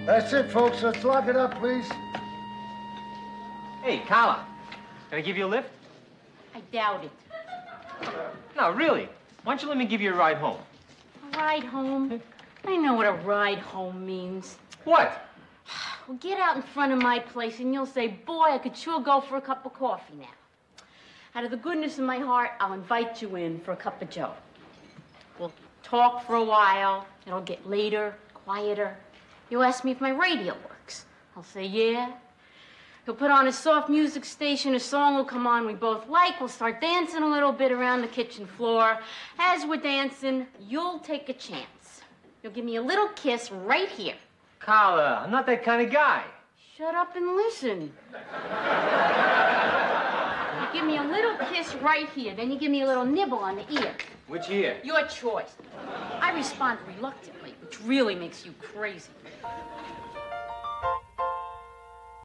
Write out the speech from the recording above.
That's it, folks. Let's lock it up, please. Hey, Carla, can I give you a lift? I doubt it. No, really. Why don't you let me give you a ride home? A ride home? I know what a ride home means. What? Well, get out in front of my place and you'll say, boy, I could sure go for a cup of coffee now. Out of the goodness of my heart, I'll invite you in for a cup of joe. We'll talk for a while. It'll get later, quieter. You'll ask me if my radio works. I'll say, yeah. He'll put on a soft music station. A song will come on we both like. We'll start dancing a little bit around the kitchen floor. As we're dancing, you'll take a chance. You'll give me a little kiss right here. Carla, I'm not that kind of guy. Shut up and listen. You give me a little kiss right here. Then you give me a little nibble on the ear. Which ear? Your choice. I respond reluctantly, which really makes you crazy.